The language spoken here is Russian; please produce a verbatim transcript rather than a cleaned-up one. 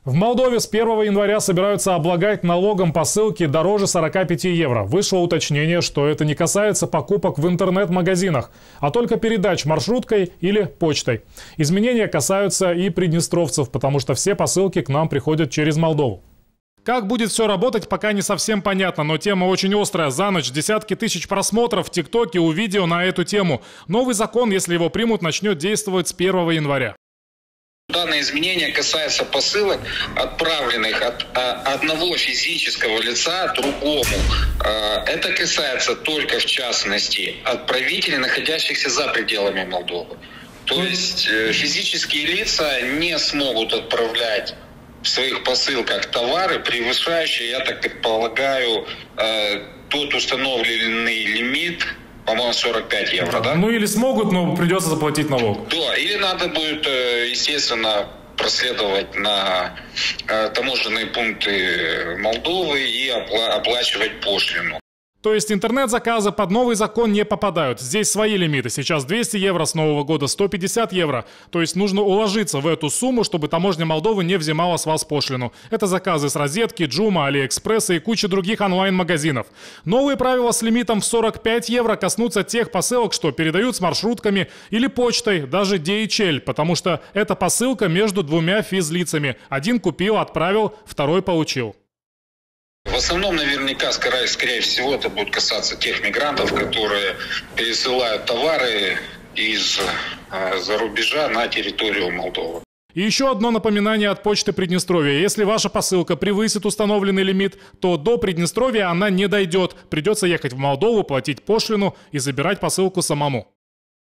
В Молдове с первого января собираются облагать налогом посылки дороже сорока пяти евро. Вышло уточнение, что это не касается покупок в интернет-магазинах, а только передач маршруткой или почтой. Изменения касаются и приднестровцев, потому что все посылки к нам приходят через Молдову. Как будет все работать, пока не совсем понятно, но тема очень острая. За ночь десятки тысяч просмотров в ТикТоке у видео на эту тему. Новый закон, если его примут, начнет действовать с первого января. Данное изменение касается посылок, отправленных от одного физического лица другому. Это касается только, в частности, отправителей, находящихся за пределами Молдовы. То есть физические лица не смогут отправлять в своих посылках товары, превышающие, я так предполагаю, тот установленный лимит, по-моему, сорок пять евро, да? Ну или смогут, но придется заплатить налог. Да, или надо будет, естественно, проследовать на таможенные пункты Молдовы и оплачивать пошлину. То есть интернет-заказы под новый закон не попадают. Здесь свои лимиты. Сейчас двести евро, с нового года сто пятьдесят евро. То есть нужно уложиться в эту сумму, чтобы таможня Молдовы не взимала с вас пошлину. Это заказы с розетки, Джума, Алиэкспресса и куча других онлайн-магазинов. Новые правила с лимитом в сорок пять евро коснутся тех посылок, что передают с маршрутками или почтой, даже ди эйч эль, потому что это посылка между двумя физлицами. Один купил, отправил, второй получил. В основном, наверняка, скорее, скорее всего, это будет касаться тех мигрантов, которые пересылают товары из-за рубежа на территорию Молдовы. И еще одно напоминание от Почты Приднестровья. Если ваша посылка превысит установленный лимит, то до Приднестровья она не дойдет. Придется ехать в Молдову, платить пошлину и забирать посылку самому.